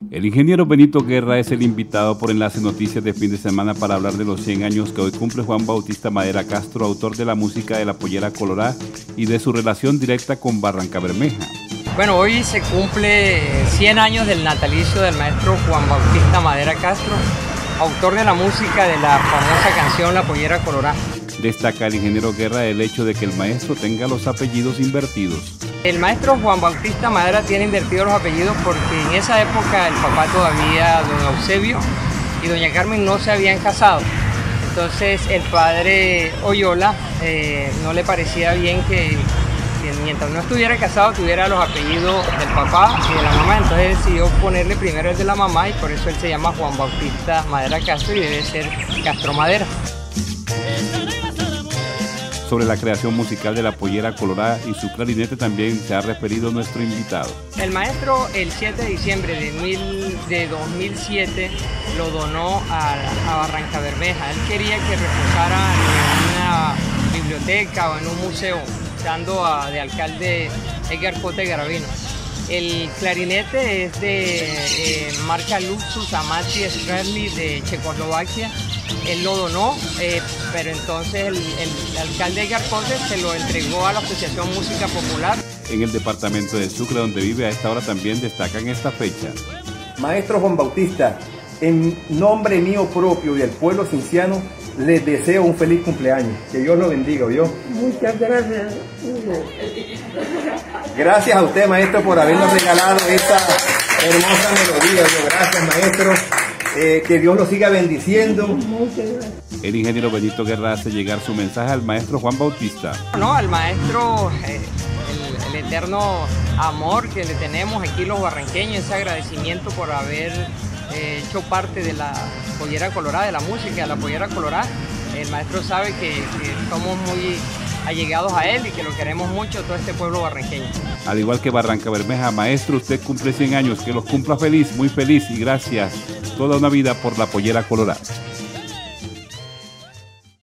El ingeniero Benito Guerra es el invitado por Enlace Noticias de fin de semana para hablar de los 100 años que hoy cumple Juan Bautista Madera Castro, autor de la música de La Pollera Colorá y de su relación directa con Barrancabermeja. Bueno, hoy se cumple 100 años del natalicio del maestro Juan Bautista Madera Castro, autor de la música de la famosa canción La Pollera Colorá. Destaca el ingeniero Guerra el hecho de que el maestro tenga los apellidos invertidos. El maestro Juan Bautista Madera tiene invertidos los apellidos porque en esa época el papá todavía, don Eusebio y doña Carmen, no se habían casado. Entonces el padre Oyola no le parecía bien que mientras no estuviera casado tuviera los apellidos del papá y de la mamá. Entonces decidió ponerle primero el de la mamá y por eso él se llama Juan Bautista Madera Castro y debe ser Castro Madera. Sobre la creación musical de La Pollera Colorá y su clarinete también se ha referido nuestro invitado. El maestro el 7 de diciembre de 2007 lo donó a Barrancabermeja. Él quería que reposara en una biblioteca o en un museo, dando de alcalde Edgar Cote Garavino. El clarinete es de marca Luxus Amati Israeli de Checoslovaquia. Él lo donó, pero entonces el alcalde Edgar Cote se lo entregó a la Asociación Música Popular. En el departamento de Sucre, donde vive a esta hora, también destacan esta fecha. Maestro Juan Bautista, en nombre mío propio y del pueblo cinciano, les deseo un feliz cumpleaños. Que Dios lo bendiga, ¿oyó? Muchas gracias. Gracias a usted, maestro, por habernos regalado esta hermosa melodía. Gracias, maestro. Que Dios lo siga bendiciendo. Muchas gracias. El ingeniero Benito Guerra hace llegar su mensaje al maestro Juan Bautista. No, al maestro, el eterno amor que le tenemos aquí los barranqueños, ese agradecimiento por haber hecho parte de la Pollera Colorá, de la música de la Pollera Colorá. El maestro sabe que somos muy allegados a él y que lo queremos mucho, todo este pueblo barranqueño. Al igual que Barrancabermeja, maestro, usted cumple 100 años, que los cumpla feliz, muy feliz y gracias toda una vida por La Pollera Colorá.